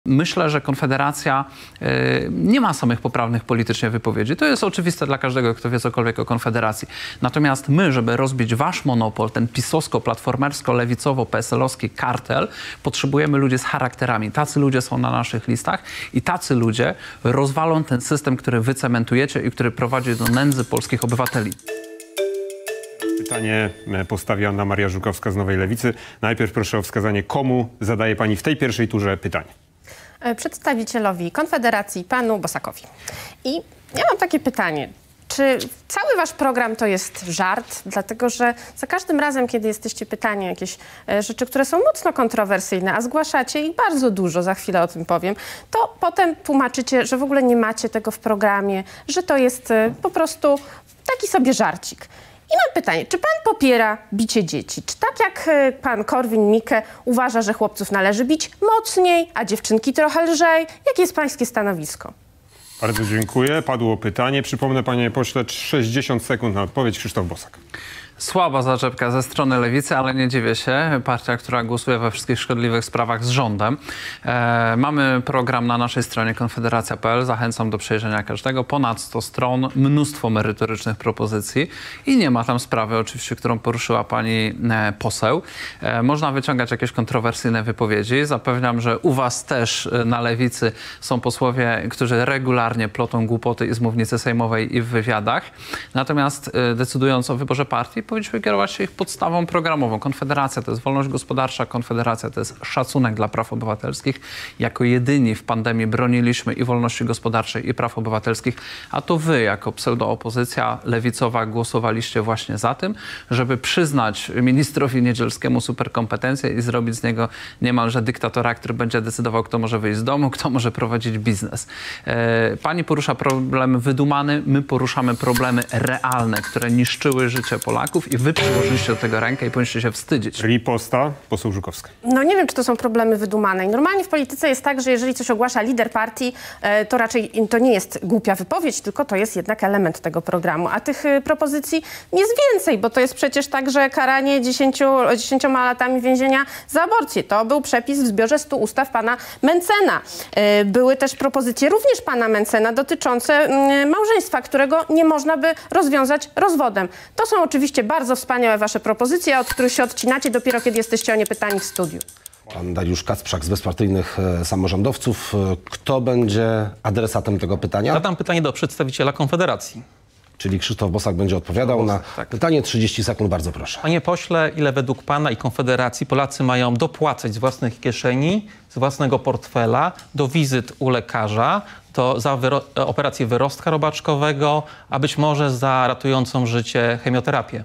Myślę, że Konfederacja nie ma samych poprawnych politycznie wypowiedzi. To jest oczywiste dla każdego, kto wie cokolwiek o Konfederacji. Natomiast my, żeby rozbić wasz monopol, ten pisowsko-platformersko-lewicowo-PSL-owski kartel, potrzebujemy ludzi z charakterami. Tacy ludzie są na naszych listach i tacy ludzie rozwalą ten system, który wy cementujecie i który prowadzi do nędzy polskich obywateli. Pytanie postawi Anna Maria Żukowska z Nowej Lewicy. Najpierw proszę o wskazanie, komu zadaje pani w tej pierwszej turze pytanie. Przedstawicielowi Konfederacji, panu Bosakowi. I ja mam takie pytanie. Czy cały wasz program to jest żart? Dlatego, że za każdym razem, kiedy jesteście pytani o jakieś rzeczy, które są mocno kontrowersyjne, a zgłaszacie ich bardzo dużo, za chwilę o tym powiem, to potem tłumaczycie, że w ogóle nie macie tego w programie, że to jest po prostu taki sobie żarcik. I mam pytanie, czy pan popiera bicie dzieci? Czy tak jak pan Korwin-Mikke uważa, że chłopców należy bić mocniej, a dziewczynki trochę lżej? Jakie jest pańskie stanowisko? Bardzo dziękuję. Padło pytanie. Przypomnę, panie pośle, 60 sekund na odpowiedź. Krzysztof Bosak. Słaba zaczepka ze strony Lewicy, ale nie dziwię się. Partia, która głosuje we wszystkich szkodliwych sprawach z rządem. Mamy program na naszej stronie konfederacja.pl. Zachęcam do przejrzenia każdego. Ponad 100 stron, mnóstwo merytorycznych propozycji i nie ma tam sprawy oczywiście, którą poruszyła pani poseł. Można wyciągać jakieś kontrowersyjne wypowiedzi. Zapewniam, że u was też na Lewicy są posłowie, którzy regularnie plotą głupoty i z mównicy sejmowej i w wywiadach. Natomiast decydując o wyborze partii, powinniśmy kierować się ich podstawą programową. Konfederacja to jest wolność gospodarcza, Konfederacja to jest szacunek dla praw obywatelskich. Jako jedyni w pandemii broniliśmy i wolności gospodarczej, i praw obywatelskich, a to wy jako pseudoopozycja lewicowa głosowaliście właśnie za tym, żeby przyznać ministrowi Niedzielskiemu superkompetencje i zrobić z niego niemalże dyktatora, który będzie decydował, kto może wyjść z domu, kto może prowadzić biznes. Pani porusza problemy wydumane, my poruszamy problemy realne, które niszczyły życie Polaków i wy przyłożyliście do tego rękę i powinniście się wstydzić. Riposta, poseł Żukowska. No nie wiem, czy to są problemy wydumane. I normalnie w polityce jest tak, że jeżeli coś ogłasza lider partii, to raczej to nie jest głupia wypowiedź, tylko to jest jednak element tego programu. A tych propozycji jest więcej, bo to jest przecież tak, że karanie 10 latami więzienia za aborcję. To był przepis w zbiorze 100 ustaw pana Mentzena. Były też propozycje również pana Mentzena dotyczące małżeństwa, którego nie można by rozwiązać rozwodem. To są oczywiście bardzo wspaniałe wasze propozycje, od których się odcinacie dopiero, kiedy jesteście o nie pytani w studiu. Pan Dariusz Kacprzak z Bezpartyjnych Samorządowców. Kto będzie adresatem tego pytania? Zadam pytanie do przedstawiciela Konfederacji. Czyli Krzysztof Bosak będzie odpowiadał na pytanie. 30 sekund, bardzo proszę. Panie pośle, ile według pana i Konfederacji Polacy mają dopłacać z własnych kieszeni, z własnego portfela do wizyt u lekarza, za operację wyrostka robaczkowego, a być może za ratującą życie chemioterapię?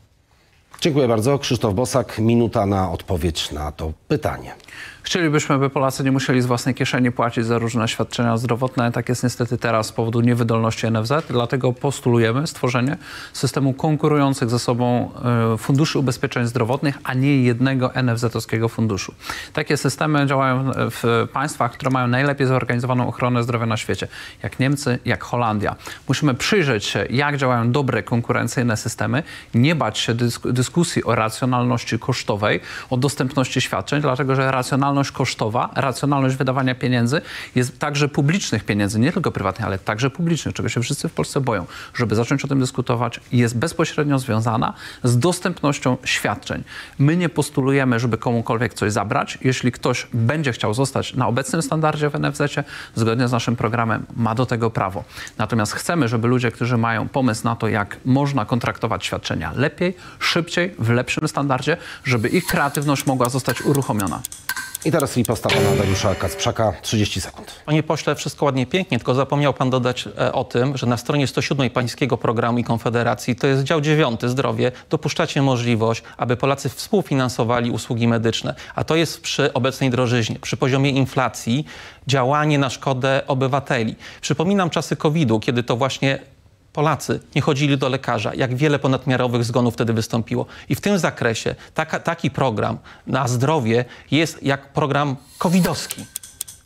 Dziękuję bardzo. Krzysztof Bosak, minuta na odpowiedź na to pytanie. Chcielibyśmy, by Polacy nie musieli z własnej kieszeni płacić za różne świadczenia zdrowotne. Tak jest niestety teraz z powodu niewydolności NFZ. Dlatego postulujemy stworzenie systemu konkurujących ze sobą funduszy ubezpieczeń zdrowotnych, a nie jednego NFZ-owskiego funduszu. Takie systemy działają w państwach, które mają najlepiej zorganizowaną ochronę zdrowia na świecie. Jak Niemcy, jak Holandia. Musimy przyjrzeć się, jak działają dobre, konkurencyjne systemy. Nie bać się dyskusji o racjonalności kosztowej, o dostępności świadczeń, dlatego że racjonalność kosztowa, racjonalność wydawania pieniędzy jest także publicznych pieniędzy, nie tylko prywatnych, ale także publicznych, czego się wszyscy w Polsce boją. Żeby zacząć o tym dyskutować, jest bezpośrednio związana z dostępnością świadczeń. My nie postulujemy, żeby komukolwiek coś zabrać. Jeśli ktoś będzie chciał zostać na obecnym standardzie w NFZ-cie, zgodnie z naszym programem, ma do tego prawo. Natomiast chcemy, żeby ludzie, którzy mają pomysł na to, jak można kontraktować świadczenia lepiej, szybciej, w lepszym standardzie, żeby ich kreatywność mogła zostać uruchomiona. I teraz riposta pana Dariusza Kacprzaka, 30 sekund. Panie pośle, wszystko ładnie, pięknie, tylko zapomniał pan dodać o tym, że na stronie 107 pańskiego programu i Konfederacji, to jest dział 9, zdrowie, dopuszczacie możliwość, aby Polacy współfinansowali usługi medyczne. A to jest przy obecnej drożyźnie, przy poziomie inflacji, działanie na szkodę obywateli. Przypominam czasy COVID-u, kiedy to właśnie Polacy nie chodzili do lekarza, jak wiele ponadmiarowych zgonów wtedy wystąpiło. I w tym zakresie taki program na zdrowie jest jak program covidowski.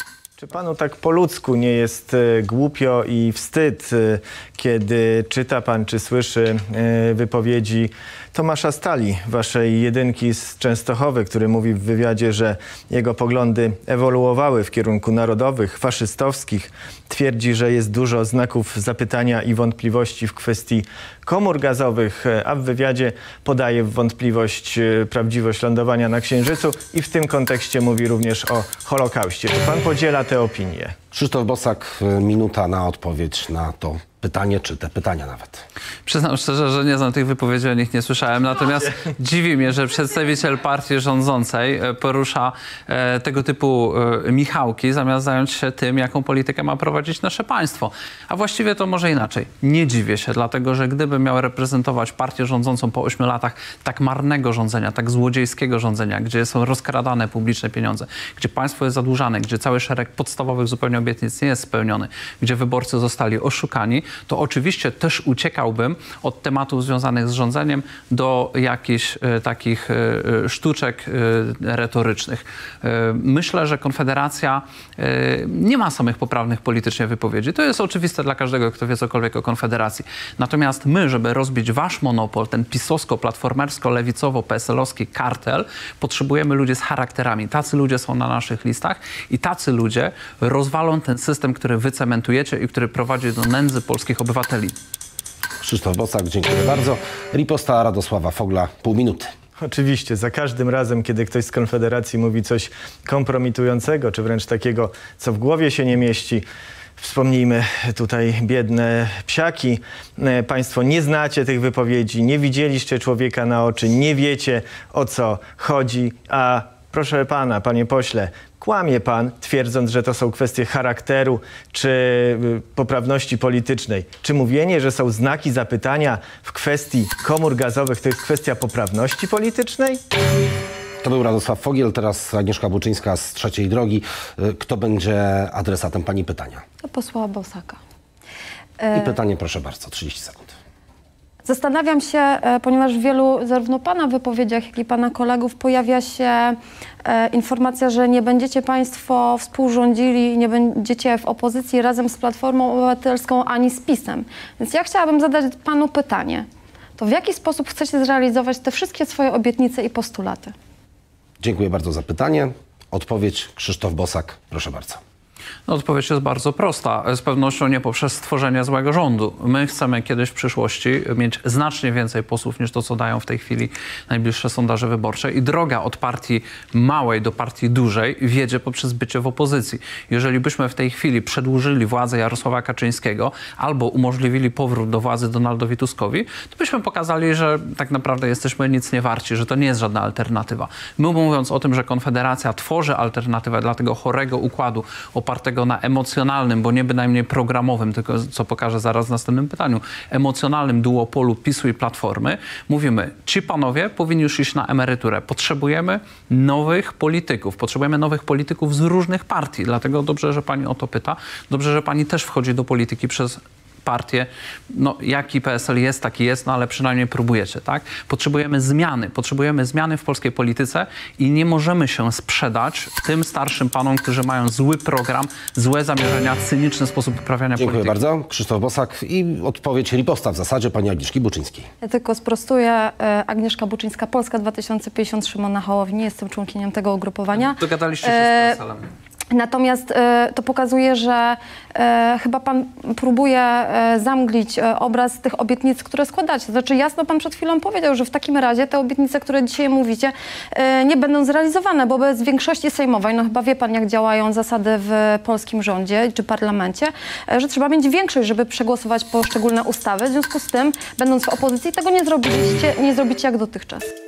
Czy panu tak po ludzku nie jest głupio i wstyd, kiedy czyta pan czy słyszy wypowiedzi Tomasza Stali, waszej jedynki z Częstochowy, który mówi w wywiadzie, że jego poglądy ewoluowały w kierunku narodowych, faszystowskich. Twierdzi, że jest dużo znaków zapytania i wątpliwości w kwestii komór gazowych, a w wywiadzie podaje w wątpliwość prawdziwość lądowania na Księżycu i w tym kontekście mówi również o Holokauście. Czy pan podziela te opinie? Krzysztof Bosak, minuta na odpowiedź na to pytanie, czy te pytania nawet. Przyznam szczerze, że nie znam tych wypowiedzi, o nich nie słyszałem. Natomiast dziwi mnie, że przedstawiciel partii rządzącej porusza tego typu michałki, zamiast zająć się tym, jaką politykę ma prowadzić nasze państwo. A właściwie to może inaczej. Nie dziwię się, dlatego że gdybym miał reprezentować partię rządzącą po 8 latach tak marnego rządzenia, tak złodziejskiego rządzenia, gdzie są rozkradane publiczne pieniądze, gdzie państwo jest zadłużane, gdzie cały szereg podstawowych zupełnie obietnic nie jest spełniony, gdzie wyborcy zostali oszukani, to oczywiście też uciekałbym od tematów związanych z rządzeniem do jakichś takich sztuczek retorycznych. Myślę, że Konfederacja nie ma samych poprawnych politycznie wypowiedzi. To jest oczywiste dla każdego, kto wie cokolwiek o Konfederacji. Natomiast my, żeby rozbić wasz monopol, ten pisowsko-platformersko-lewicowo-PSL-owski kartel, potrzebujemy ludzi z charakterami. Tacy ludzie są na naszych listach i tacy ludzie rozwalą ten system, który wy cementujecie i który prowadzi do nędzy polskich obywateli. Krzysztof Bosak, dziękuję bardzo. Riposta Radosława Fogla, pół minuty. Oczywiście, za każdym razem, kiedy ktoś z Konfederacji mówi coś kompromitującego, czy wręcz takiego, co w głowie się nie mieści, wspomnijmy tutaj biedne psiaki. Państwo nie znacie tych wypowiedzi, nie widzieliście człowieka na oczy, nie wiecie, o co chodzi, a proszę pana, panie pośle, kłamie pan, twierdząc, że to są kwestie charakteru czy poprawności politycznej. Czy mówienie, że są znaki zapytania w kwestii komór gazowych, to jest kwestia poprawności politycznej? To był Radosław Fogiel, teraz Agnieszka Buczyńska z Trzeciej Drogi. Kto będzie adresatem pani pytania? Do posła Bosaka. I pytanie, proszę bardzo, 30 sekund. Zastanawiam się, ponieważ w wielu, zarówno pana wypowiedziach, jak i pana kolegów pojawia się informacja, że nie będziecie państwo współrządzili, nie będziecie w opozycji razem z Platformą Obywatelską ani z PiS-em. Więc ja chciałabym zadać panu pytanie. To w jaki sposób chcecie zrealizować te wszystkie swoje obietnice i postulaty? Dziękuję bardzo za pytanie. Odpowiedź Krzysztof Bosak, proszę bardzo. No, odpowiedź jest bardzo prosta. Z pewnością nie poprzez stworzenie złego rządu. My chcemy kiedyś w przyszłości mieć znacznie więcej posłów niż to, co dają w tej chwili najbliższe sondaże wyborcze. I droga od partii małej do partii dużej wiedzie poprzez bycie w opozycji. Jeżeli byśmy w tej chwili przedłużyli władzę Jarosława Kaczyńskiego albo umożliwili powrót do władzy Donaldowi Tuskowi, to byśmy pokazali, że tak naprawdę jesteśmy nic nie warci, że to nie jest żadna alternatywa. My, mówiąc o tym, że Konfederacja tworzy alternatywę dla tego chorego układu opartego na emocjonalnym, bo nie bynajmniej programowym, tylko co pokażę zaraz w następnym pytaniu, emocjonalnym duopolu PiS-u i Platformy, mówimy, ci panowie powinni już iść na emeryturę. Potrzebujemy nowych polityków z różnych partii. Dlatego dobrze, że pani o to pyta. Dobrze, że pani też wchodzi do polityki przez partię, no jaki PSL jest, taki jest, no ale przynajmniej próbujecie, tak? Potrzebujemy zmiany w polskiej polityce i nie możemy się sprzedać tym starszym panom, którzy mają zły program, złe zamierzenia, cyniczny sposób uprawiania polityki. Dziękuję bardzo. Krzysztof Bosak i odpowiedź riposta w zasadzie pani Agnieszki Buczyńskiej. Ja tylko sprostuję. Agnieszka Buczyńska, Polska 2050, Szymona Hołowni. Nie jestem członkinią tego ugrupowania. Dogadaliście się z PSL-em. Natomiast to pokazuje, że chyba pan próbuje zamglić obraz tych obietnic, które składacie. Znaczy jasno pan przed chwilą powiedział, że w takim razie te obietnice, które dzisiaj mówicie, nie będą zrealizowane, bo bez większości sejmowej, no chyba wie pan, jak działają zasady w polskim rządzie czy parlamencie, że trzeba mieć większość, żeby przegłosować poszczególne ustawy. W związku z tym, będąc w opozycji, tego nie zrobicie jak dotychczas.